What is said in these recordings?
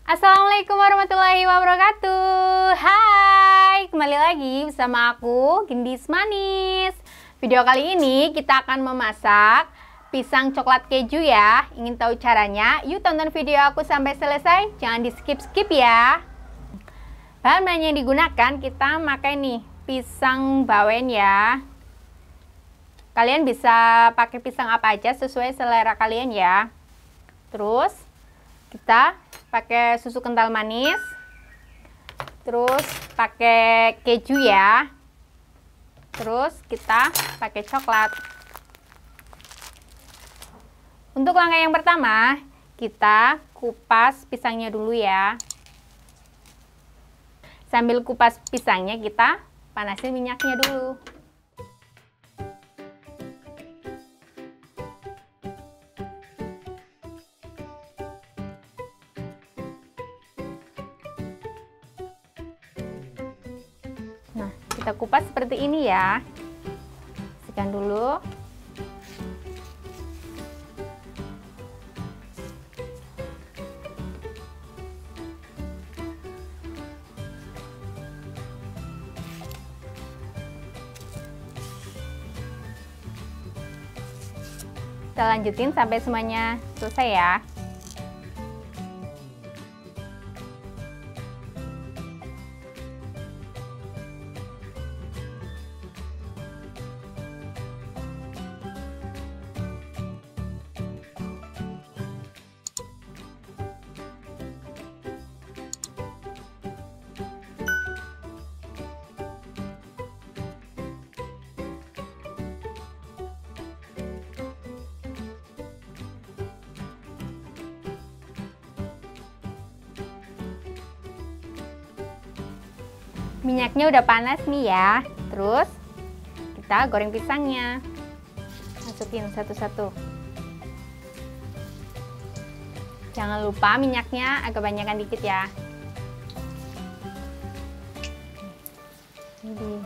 Assalamualaikum warahmatullahi wabarakatuh. Hai, kembali lagi bersama aku, Gendis Manis. Video kali ini kita akan memasak pisang coklat keju ya. Ingin tahu caranya? Yuk tonton video aku sampai selesai. Jangan di skip-skip ya. Bahan-bahan yang digunakan kita pakai nih pisang bawen ya. Kalian bisa pakai pisang apa aja sesuai selera kalian ya. Terus kita pakai susu kental manis, terus pakai keju ya, terus kita pakai coklat. Untuk langkah yang pertama, kita kupas pisangnya dulu ya. Sambil kupas pisangnya, kita panasin minyaknya dulu. Nah, kita kupas seperti ini ya. Bersihkan dulu. Kita lanjutin sampai semuanya selesai ya. Minyaknya udah panas nih ya. Terus kita goreng pisangnya. Masukin satu-satu. Jangan lupa minyaknya agak banyakan dikit ya. Ini.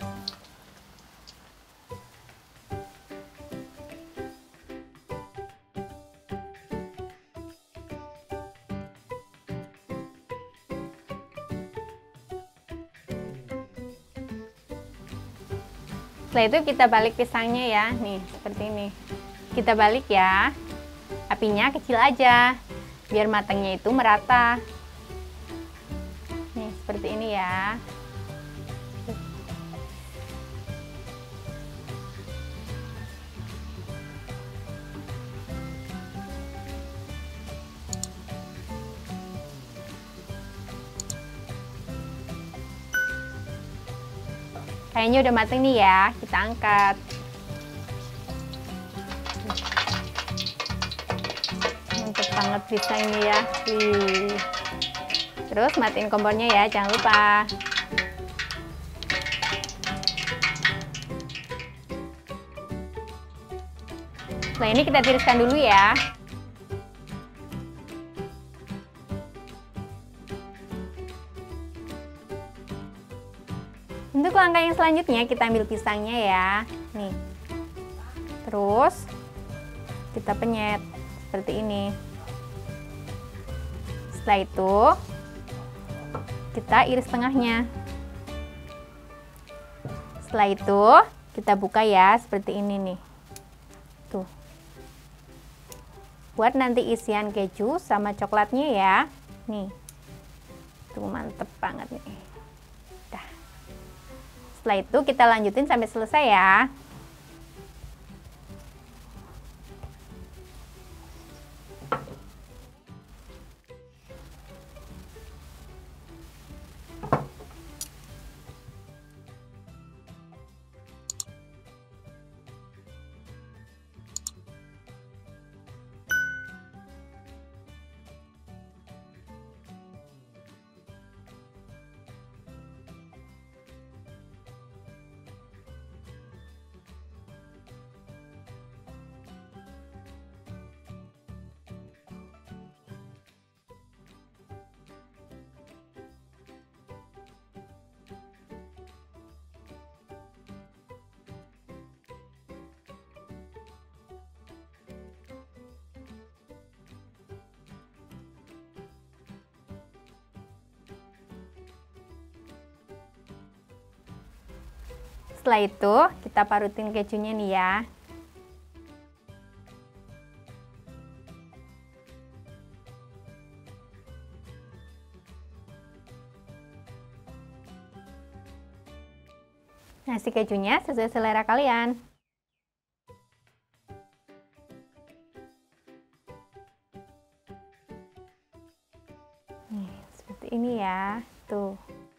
Setelah itu kita balik pisangnya ya, nih seperti ini. Kita balik ya, apinya kecil aja, biar matangnya itu merata. Nih seperti ini ya. Kayaknya udah mateng nih ya, kita angkat. Mantap banget pisangnya ya. Wih. Terus matiin kompornya ya, jangan lupa. Setelah ini kita tiriskan dulu ya. Untuk langkah yang selanjutnya kita ambil pisangnya ya, nih. Terus kita penyet seperti ini. Setelah itu kita iris tengahnya. Setelah itu kita buka ya seperti ini nih. Tuh. Buat nanti isian keju sama coklatnya ya. Nih. Tuh mantep banget nih. Setelah itu kita lanjutin sampai selesai ya. setelah itu kita parutin kejunya nih ya. Nah, si kejunya sesuai selera kalian. Nih, seperti ini ya. Tuh.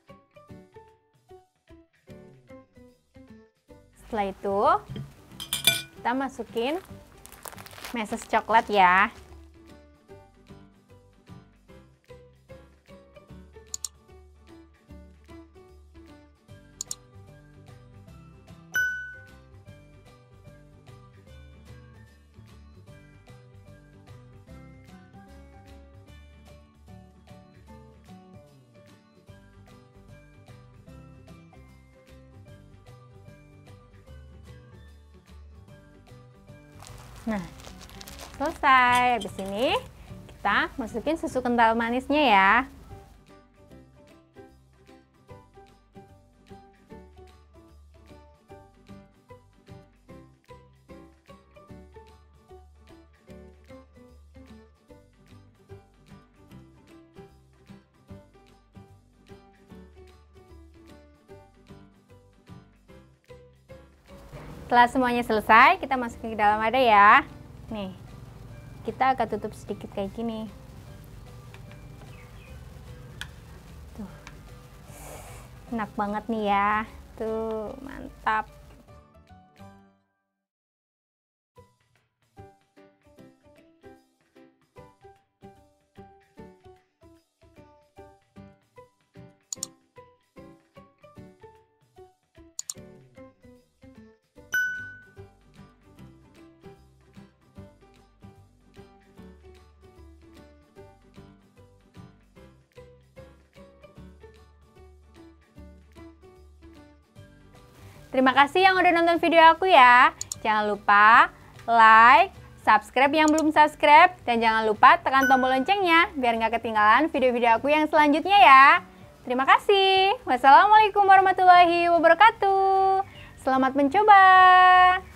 Setelah itu, kita masukin meses coklat ya. Nah, selesai. Habis ini kita masukin susu kental manisnya ya. Setelah semuanya selesai, kita masukin ke dalam wadah ya. Nih, kita akan tutup sedikit kayak gini. Tuh. Enak banget nih ya. Tuh, mantap. Terima kasih yang udah nonton video aku ya. Jangan lupa like, subscribe yang belum subscribe, dan jangan lupa tekan tombol loncengnya biar nggak ketinggalan video-video aku yang selanjutnya ya. Terima kasih. Wassalamualaikum warahmatullahi wabarakatuh. Selamat mencoba.